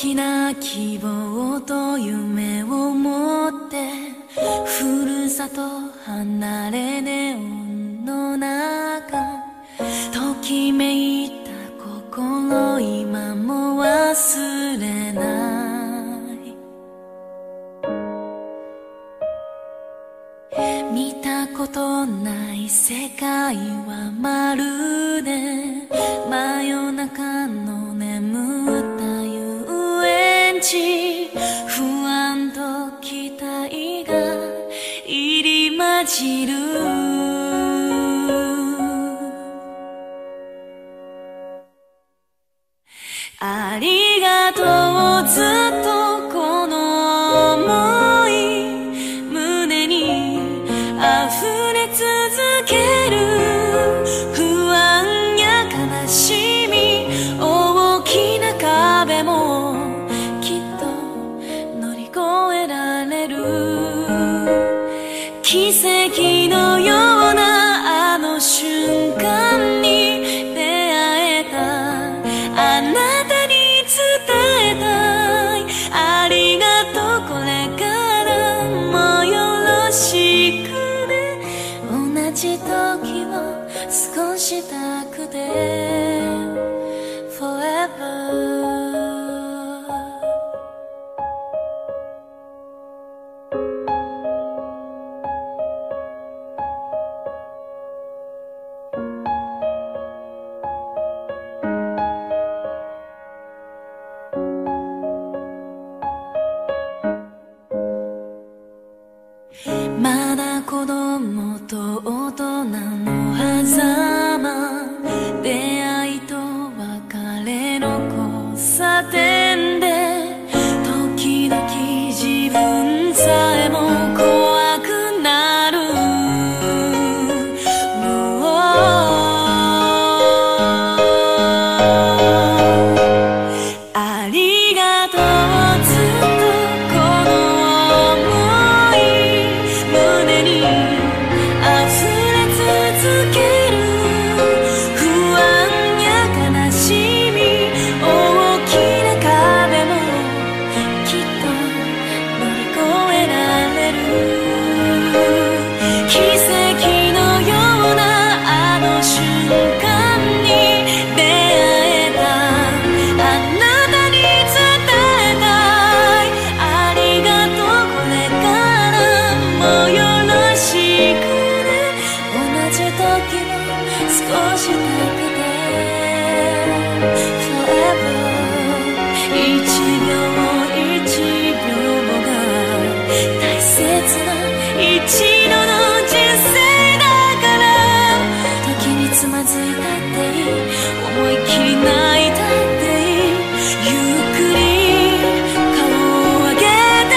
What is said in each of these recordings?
きな希望と夢を持ってふるさと離れネオンの中ときめいた心今も忘れない見たことない世界はまるで真夜中の眠った遊園地不安と期待が入り混じるありがとうずっとこの想い胸に溢れ続ける不安や悲しみ大きな壁もきっと乗り越えられる奇跡のようなあの瞬間に出会えたあなたに伝えたいありがとうこれからもよろしくね同じ時を過ごしたくて Foreverまだ子供と大人の狭間出会いと別れの交差点で時々自分さえも怖くなるありがとうずっとこの想い胸に溢れ続ける不安や悲しみ大きな壁もきっと乗り越えられる奇跡のようなあの瞬間に出会えたあなたに伝えたいありがとうこれからもよろしくね同じ時を過ごしたくて Forever 一秒一秒が大切な一度の人生だから時につまずいたっていい思いっきり泣いたっていいゆっくり顔を上げて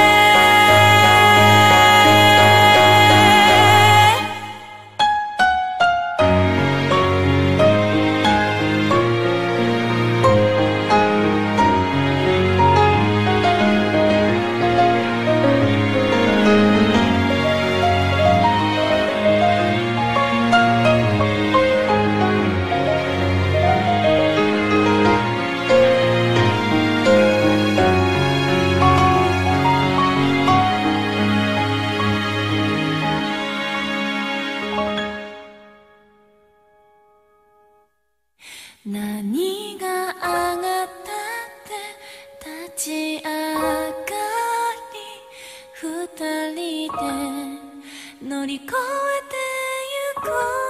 何があがったって立ち上がり二人で乗り越えてゆこ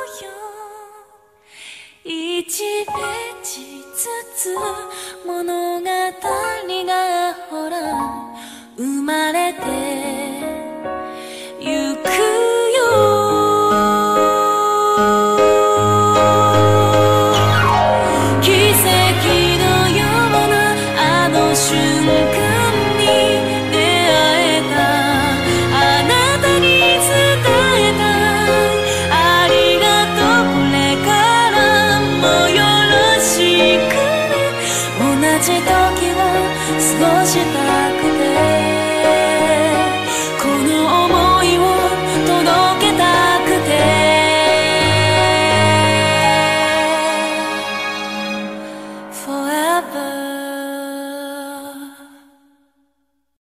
うよ1ページずつ物語がほら生まれてゆくよ瞬間に出会えたあなたに伝えたいありがとうこれからもよろしくね同じ時を過ごしたくて